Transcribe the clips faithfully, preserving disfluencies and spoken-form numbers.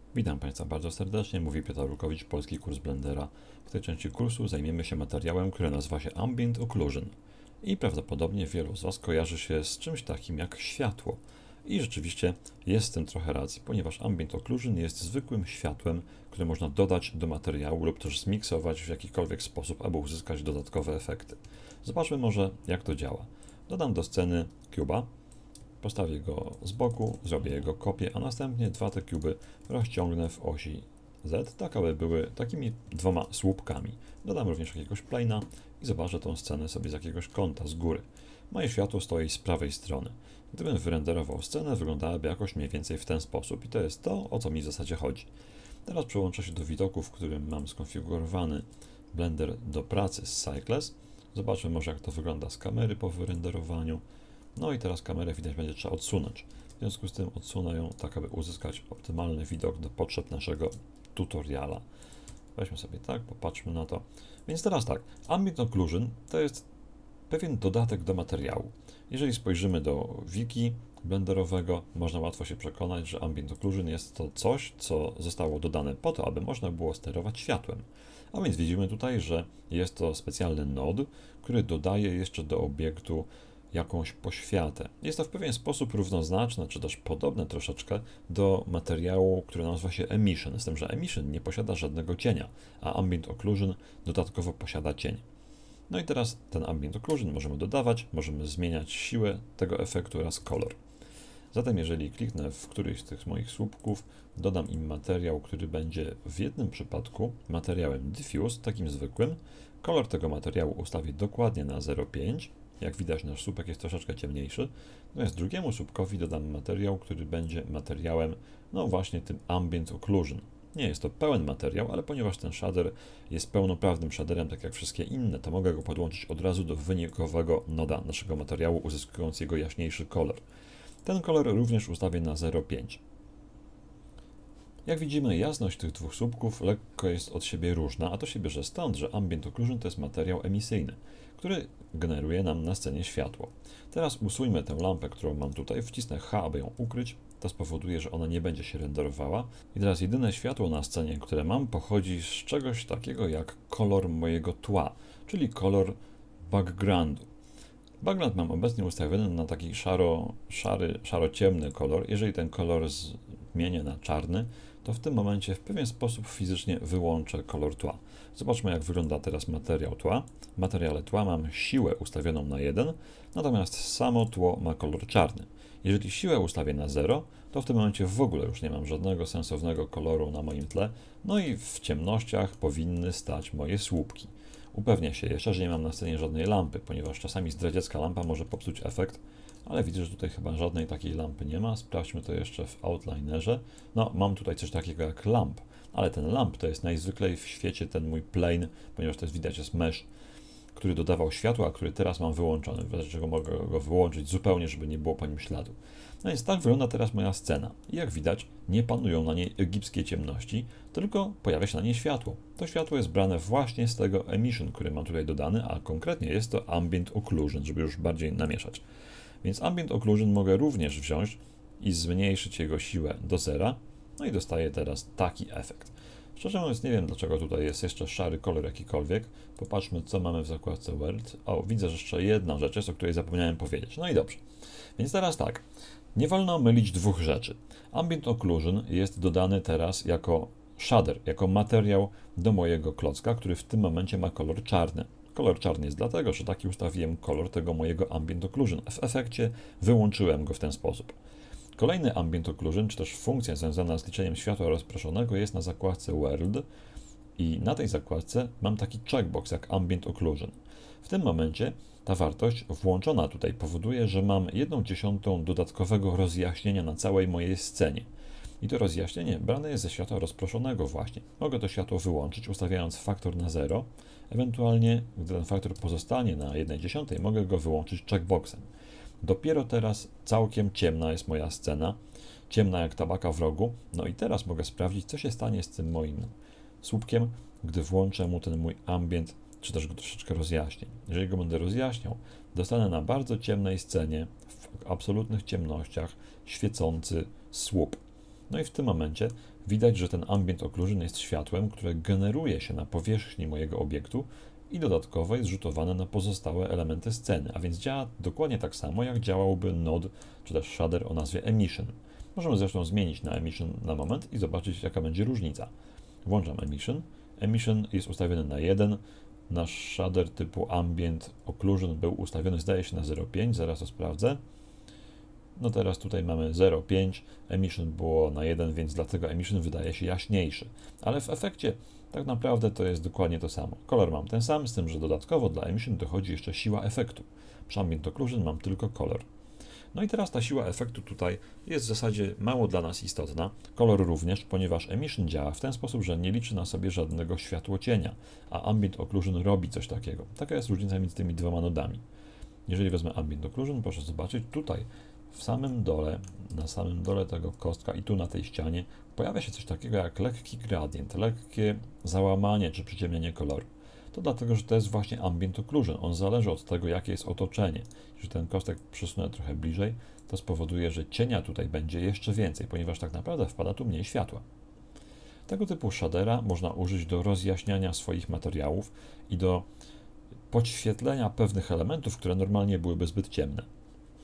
Witam Państwa bardzo serdecznie, mówi Piotr Rukowicz, Polski Kurs Blendera. W tej części kursu zajmiemy się materiałem, który nazywa się Ambient Occlusion. I prawdopodobnie wielu z Was kojarzy się z czymś takim jak światło. I rzeczywiście jest w tym trochę racji, ponieważ Ambient Occlusion jest zwykłym światłem, które można dodać do materiału lub też zmiksować w jakikolwiek sposób, aby uzyskać dodatkowe efekty. Zobaczmy może, jak to działa. Dodam do sceny cuba. Postawię go z boku, zrobię jego kopię, a następnie dwa te kuby rozciągnę w osi Z, tak aby były takimi dwoma słupkami. Dodam również jakiegoś plane'a i zobaczę tą scenę sobie z jakiegoś kąta, z góry. Moje światło stoi z prawej strony. Gdybym wyrenderował scenę, wyglądałaby jakoś mniej więcej w ten sposób i to jest to, o co mi w zasadzie chodzi. Teraz przełączę się do widoku, w którym mam skonfigurowany Blender do pracy z Cycles. Zobaczmy może, jak to wygląda z kamery po wyrenderowaniu. No i teraz kamerę widać będzie trzeba odsunąć. W związku z tym odsunę ją tak, aby uzyskać optymalny widok do potrzeb naszego tutoriala. Weźmy sobie tak, popatrzmy na to. Więc teraz tak, Ambient Occlusion to jest pewien dodatek do materiału. Jeżeli spojrzymy do wiki blenderowego, można łatwo się przekonać, że Ambient Occlusion jest to coś, co zostało dodane po to, aby można było sterować światłem. A więc widzimy tutaj, że jest to specjalny node, który dodaje jeszcze do obiektu jakąś poświatę. Jest to w pewien sposób równoznaczne, czy też podobne troszeczkę do materiału, który nazywa się Emission, z tym, że Emission nie posiada żadnego cienia, a Ambient Occlusion dodatkowo posiada cień. No i teraz ten Ambient Occlusion możemy dodawać, możemy zmieniać siłę tego efektu oraz kolor. Zatem jeżeli kliknę w któryś z tych moich słupków, dodam im materiał, który będzie w jednym przypadku materiałem diffuse, takim zwykłym. Kolor tego materiału ustawię dokładnie na zero przecinek pięć. Jak widać, nasz słupek jest troszeczkę ciemniejszy. Natomiast drugiemu słupkowi dodam materiał, który będzie materiałem, no właśnie tym Ambient Occlusion. Nie jest to pełen materiał, ale ponieważ ten shader jest pełnoprawnym shaderem, tak jak wszystkie inne, to mogę go podłączyć od razu do wynikowego noda naszego materiału, uzyskując jego jaśniejszy kolor. Ten kolor również ustawię na zero przecinek pięć. Jak widzimy, jasność tych dwóch słupków lekko jest od siebie różna, a to się bierze stąd, że Ambient Occlusion to jest materiał emisyjny, który generuje nam na scenie światło. Teraz usuńmy tę lampę, którą mam tutaj, wcisnę H, aby ją ukryć. To spowoduje, że ona nie będzie się renderowała. I teraz jedyne światło na scenie, które mam, pochodzi z czegoś takiego jak kolor mojego tła, czyli kolor backgroundu. Background mam obecnie ustawiony na taki szaro, szary, szaro-ciemny kolor. Jeżeli ten kolor zmienię na czarny, to w tym momencie w pewien sposób fizycznie wyłączę kolor tła. Zobaczmy, jak wygląda teraz materiał tła. W materiale tła mam siłę ustawioną na jeden, natomiast samo tło ma kolor czarny. Jeżeli siłę ustawię na zero, to w tym momencie w ogóle już nie mam żadnego sensownego koloru na moim tle, no i w ciemnościach powinny stać moje słupki. Upewnię się jeszcze, że nie mam na scenie żadnej lampy, ponieważ czasami zdradziecka lampa może popsuć efekt, ale widzę, że tutaj chyba żadnej takiej lampy nie ma. Sprawdźmy to jeszcze w Outlinerze. No, mam tutaj coś takiego jak lamp, ale ten lamp to jest najzwyklej w świecie ten mój plane, ponieważ to jest widać, jest mesh, który dodawał światła, a który teraz mam wyłączony, dlaczego mogę go wyłączyć zupełnie, żeby nie było po nim śladu. No więc tak wygląda teraz moja scena. I jak widać, nie panują na niej egipskie ciemności, tylko pojawia się na niej światło. To światło jest brane właśnie z tego emission, który mam tutaj dodany, a konkretnie jest to Ambient Occlusion, żeby już bardziej namieszać. Więc Ambient Occlusion mogę również wziąć i zmniejszyć jego siłę do zera, no i dostaję teraz taki efekt. Szczerze mówiąc, nie wiem, dlaczego tutaj jest jeszcze szary kolor jakikolwiek. Popatrzmy, co mamy w zakładce World. O, widzę, że jeszcze jedna rzecz jest, o której zapomniałem powiedzieć. No i dobrze. Więc teraz tak. Nie wolno mylić dwóch rzeczy. Ambient Occlusion jest dodany teraz jako shader, jako materiał do mojego klocka, który w tym momencie ma kolor czarny. Kolor czarny jest dlatego, że taki ustawiłem kolor tego mojego Ambient Occlusion. W efekcie wyłączyłem go w ten sposób. Kolejny Ambient Occlusion, czy też funkcja związana z liczeniem światła rozproszonego jest na zakładce World i na tej zakładce mam taki checkbox jak Ambient Occlusion. W tym momencie ta wartość włączona tutaj powoduje, że mam jedną dziesiątą dodatkowego rozjaśnienia na całej mojej scenie. I to rozjaśnienie brane jest ze światła rozproszonego właśnie. Mogę to światło wyłączyć, ustawiając faktor na zero. Ewentualnie, gdy ten faktor pozostanie na jednej dziesiątej, mogę go wyłączyć checkboxem. Dopiero teraz całkiem ciemna jest moja scena, ciemna jak tabaka w rogu. No i teraz mogę sprawdzić, co się stanie z tym moim słupkiem, gdy włączę mu ten mój ambient, czy też go troszeczkę rozjaśnię. Jeżeli go będę rozjaśniał, dostanę na bardzo ciemnej scenie, w absolutnych ciemnościach, świecący słup. No i w tym momencie widać, że ten ambient occlusion jest światłem, które generuje się na powierzchni mojego obiektu i dodatkowo jest rzutowane na pozostałe elementy sceny, a więc działa dokładnie tak samo, jak działałby node czy też shader o nazwie emission. Możemy zresztą zmienić na emission na moment i zobaczyć, jaka będzie różnica. Włączam emission. Emission jest ustawiony na jeden. Nasz shader typu ambient occlusion był ustawiony, zdaje się, na zero przecinek pięć. Zaraz to sprawdzę. No teraz tutaj mamy zero przecinek pięć. Emission było na jeden, więc dlatego emission wydaje się jaśniejszy. Ale w efekcie tak naprawdę to jest dokładnie to samo. Kolor mam ten sam, z tym, że dodatkowo dla emission dochodzi jeszcze siła efektu. Przy ambient occlusion mam tylko kolor. No i teraz ta siła efektu tutaj jest w zasadzie mało dla nas istotna. Kolor również, ponieważ emission działa w ten sposób, że nie liczy na sobie żadnego światłocienia, a ambient occlusion robi coś takiego. Taka jest różnica między tymi dwoma nodami. Jeżeli wezmę ambient occlusion, proszę zobaczyć, tutaj w samym dole, na samym dole tego kostka i tu na tej ścianie pojawia się coś takiego jak lekki gradient, lekkie załamanie czy przyciemnienie koloru. To dlatego, że to jest właśnie ambient occlusion. On zależy od tego, jakie jest otoczenie. Jeżeli ten kostek przesunę trochę bliżej, to spowoduje, że cienia tutaj będzie jeszcze więcej, ponieważ tak naprawdę wpada tu mniej światła. Tego typu shadera można użyć do rozjaśniania swoich materiałów i do podświetlenia pewnych elementów, które normalnie byłyby zbyt ciemne.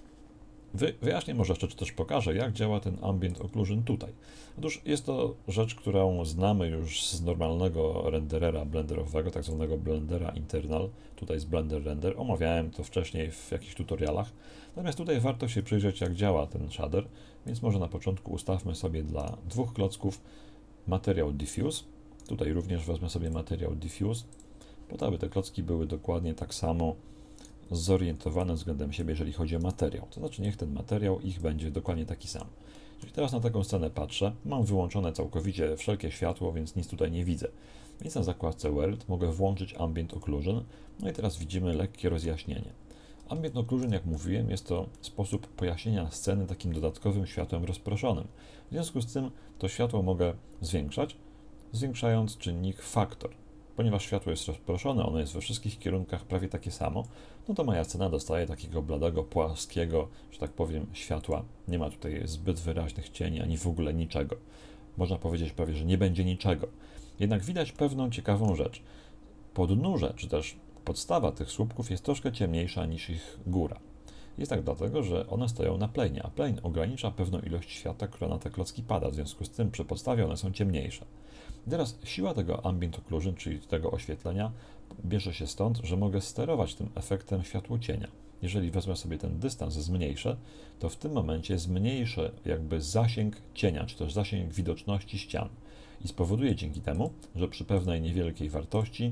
Wy, wyjaśnię może jeszcze, czy też pokażę, jak działa ten ambient occlusion tutaj. Otóż jest to rzecz, którą znamy już z normalnego renderera blenderowego, tak zwanego blendera internal, tutaj z Blender Render. Omawiałem to wcześniej w jakichś tutorialach. Natomiast tutaj warto się przyjrzeć, jak działa ten shader, więc może na początku ustawmy sobie dla dwóch klocków materiał diffuse. Tutaj również wezmę sobie materiał diffuse, po to, aby te klocki były dokładnie tak samo zorientowane względem siebie, jeżeli chodzi o materiał. To znaczy, niech ten materiał ich będzie dokładnie taki sam. Jeżeli teraz na taką scenę patrzę, mam wyłączone całkowicie wszelkie światło, więc nic tutaj nie widzę. Więc na zakładce World mogę włączyć Ambient Occlusion, no i teraz widzimy lekkie rozjaśnienie. Ambient Occlusion, jak mówiłem, jest to sposób pojaśnienia sceny takim dodatkowym światłem rozproszonym. W związku z tym to światło mogę zwiększać, zwiększając czynnik faktor. Ponieważ światło jest rozproszone, ono jest we wszystkich kierunkach prawie takie samo, no to moja scena dostaje takiego bladego, płaskiego, że tak powiem, światła. Nie ma tutaj zbyt wyraźnych cieni, ani w ogóle niczego. Można powiedzieć prawie, że nie będzie niczego. Jednak widać pewną ciekawą rzecz. Podnóże, czy też podstawa tych słupków jest troszkę ciemniejsza niż ich góra. Jest tak dlatego, że one stoją na planie, a plane ogranicza pewną ilość światła, która na te klocki pada, w związku z tym przy podstawie one są ciemniejsze. Teraz siła tego ambient occlusion, czyli tego oświetlenia, bierze się stąd, że mogę sterować tym efektem światłocienia. Jeżeli wezmę sobie ten dystans, zmniejszę, to w tym momencie zmniejszę jakby zasięg cienia, czy też zasięg widoczności ścian i spowoduje dzięki temu, że przy pewnej niewielkiej wartości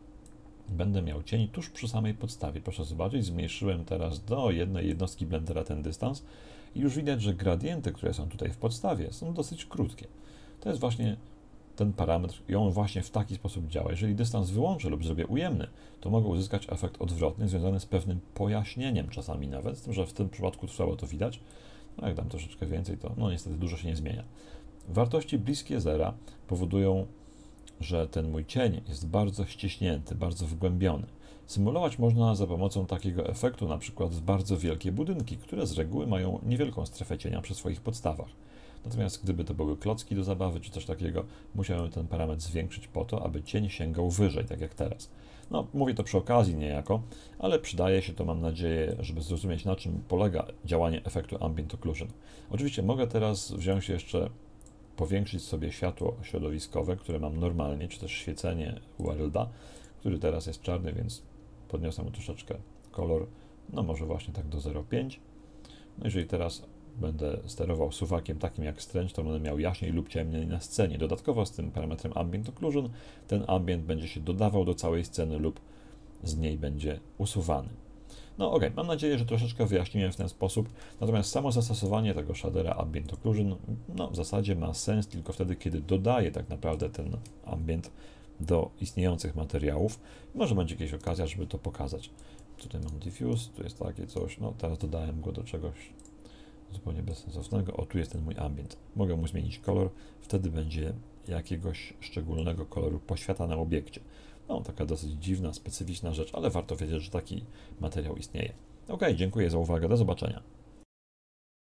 będę miał cień tuż przy samej podstawie. Proszę zobaczyć, zmniejszyłem teraz do jednej jednostki blendera ten dystans i już widać, że gradienty, które są tutaj w podstawie, są dosyć krótkie. To jest właśnie ten parametr i on właśnie w taki sposób działa. Jeżeli dystans wyłączę lub zrobię ujemny, to mogę uzyskać efekt odwrotny, związany z pewnym pojaśnieniem czasami nawet, z tym, że w tym przypadku słabo to widać. No jak dam troszeczkę więcej, to no niestety dużo się nie zmienia. Wartości bliskie zera powodują, że ten mój cień jest bardzo ściśnięty, bardzo wgłębiony. Symulować można za pomocą takiego efektu na przykład w bardzo wielkie budynki, które z reguły mają niewielką strefę cienia przy swoich podstawach. Natomiast gdyby to były klocki do zabawy czy coś takiego, musiałem ten parametr zwiększyć po to, aby cień sięgał wyżej, tak jak teraz. No, mówię to przy okazji niejako, ale przydaje się to, mam nadzieję, żeby zrozumieć, na czym polega działanie efektu Ambient Occlusion. Oczywiście mogę teraz wziąć jeszcze, powiększyć sobie światło środowiskowe, które mam normalnie, czy też świecenie Worlda, który teraz jest czarny, więc podniosę mu troszeczkę kolor, no może właśnie tak do zero przecinek pięć. No jeżeli teraz będę sterował suwakiem takim jak Strange, to będę miał jaśniej lub ciemniej na scenie. Dodatkowo z tym parametrem Ambient Occlusion ten ambient będzie się dodawał do całej sceny lub z niej będzie usuwany. No ok, mam nadzieję, że troszeczkę wyjaśniłem w ten sposób, natomiast samo zastosowanie tego shadera Ambient Occlusion no, w zasadzie ma sens tylko wtedy, kiedy dodaję tak naprawdę ten ambient do istniejących materiałów. Może będzie jakaś okazja, żeby to pokazać. Tutaj mam diffuse, tu jest takie coś, no teraz dodałem go do czegoś zupełnie bezsensownego. O, tu jest ten mój ambient. Mogę mu zmienić kolor, wtedy będzie jakiegoś szczególnego koloru poświata na obiekcie. No, taka dosyć dziwna, specyficzna rzecz, ale warto wiedzieć, że taki materiał istnieje. Ok, dziękuję za uwagę, do zobaczenia.